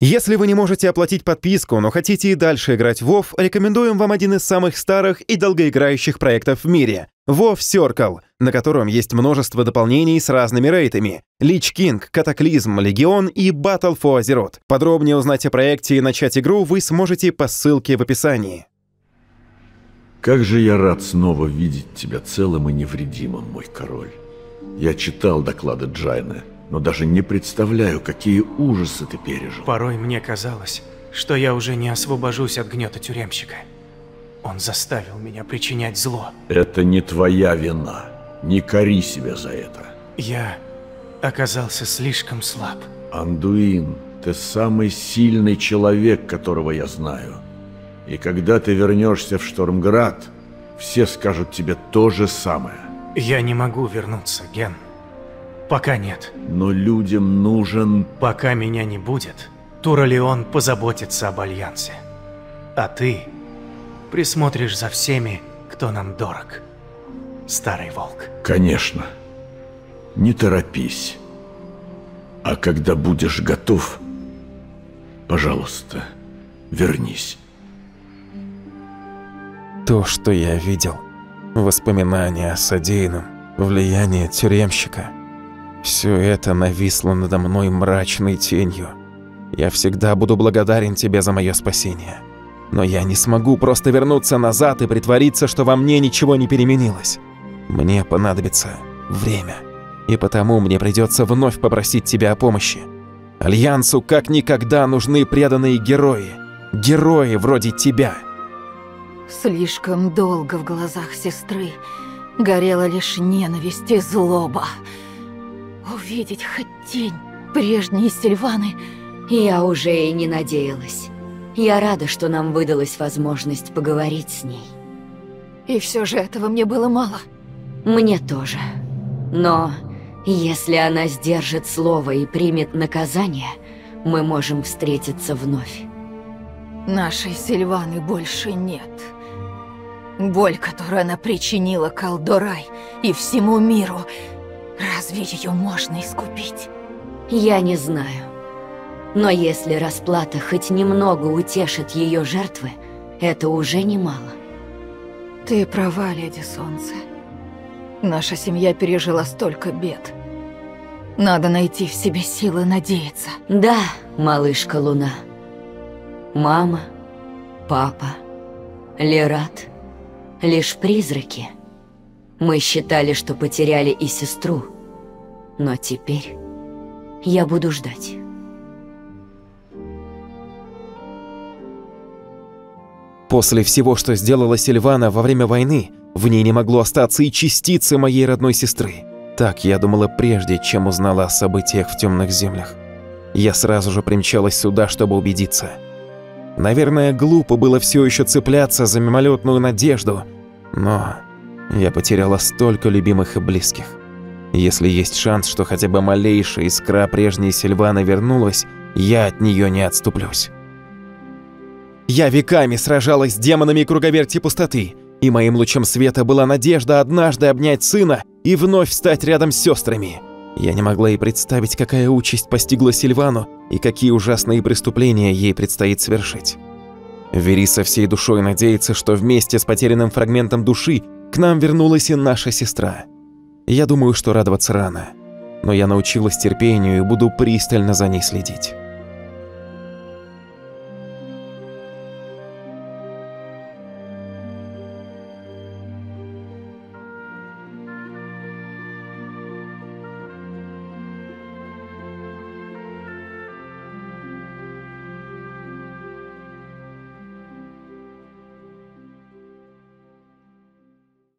Если вы не можете оплатить подписку, но хотите и дальше играть в WoW, рекомендуем вам один из самых старых и долгоиграющих проектов в мире — WoW Circle, на котором есть множество дополнений с разными рейтами: Лич Кинг, Катаклизм, Легион и Battle for Azeroth. Подробнее узнать о проекте и начать игру вы сможете по ссылке в описании. Как же я рад снова видеть тебя целым и невредимым, мой король. Я читал доклады Джайны, но даже не представляю, какие ужасы ты пережил. Порой мне казалось, что я уже не освобожусь от гнета тюремщика. Он заставил меня причинять зло. Это не твоя вина. Не кори себя за это. Я оказался слишком слаб. Андуин, ты самый сильный человек, которого я знаю. И когда ты вернешься в Штормград, все скажут тебе то же самое. Я не могу вернуться, Ген. Пока нет. Но людям нужен... Пока меня не будет, Туралион позаботится об Альянсе. А ты присмотришь за всеми, кто нам дорог. Старый волк. Конечно. Не торопись. А когда будешь готов, пожалуйста, вернись. То, что я видел, воспоминания о содеянном, влияние тюремщика — все это нависло надо мной мрачной тенью. Я всегда буду благодарен тебе за мое спасение. Но я не смогу просто вернуться назад и притвориться, что во мне ничего не переменилось. Мне понадобится время. И потому мне придется вновь попросить тебя о помощи. Альянсу как никогда нужны преданные герои. Герои вроде тебя. Слишком долго в глазах сестры горела лишь ненависть и злоба. Увидеть хоть тень прежней Сильваны я уже и не надеялась. Я рада, что нам выдалась возможность поговорить с ней. И все же этого мне было мало. Мне тоже. Но если она сдержит слово и примет наказание, мы можем встретиться вновь. Нашей Сильваны больше нет. Боль, которую она причинила Калдорай и всему миру, разве ее можно искупить? Я не знаю. Но если расплата хоть немного утешит ее жертвы, это уже немало. Ты права, Леди Солнце. Наша семья пережила столько бед. Надо найти в себе силы надеяться. Да, малышка Луна. Мама, папа, Лерат — лишь призраки. Мы считали, что потеряли и сестру, но теперь я буду ждать. После всего, что сделала Сильвана во время войны, в ней не могло остаться и частицы моей родной сестры. Так я думала прежде, чем узнала о событиях в Темных землях. Я сразу же примчалась сюда, чтобы убедиться. Наверное, глупо было все еще цепляться за мимолетную надежду, но я потеряла столько любимых и близких. Если есть шанс, что хотя бы малейшая искра прежней Сильваны вернулась, я от нее не отступлюсь. Я веками сражалась с демонами круговерти пустоты, и моим лучом света была надежда однажды обнять сына и вновь стать рядом с сестрами. Я не могла и представить, какая участь постигла Сильвану и какие ужасные преступления ей предстоит совершить. Вериса всей душой надеется, что вместе с потерянным фрагментом души к нам вернулась и наша сестра. Я думаю, что радоваться рано, но я научилась терпению и буду пристально за ней следить.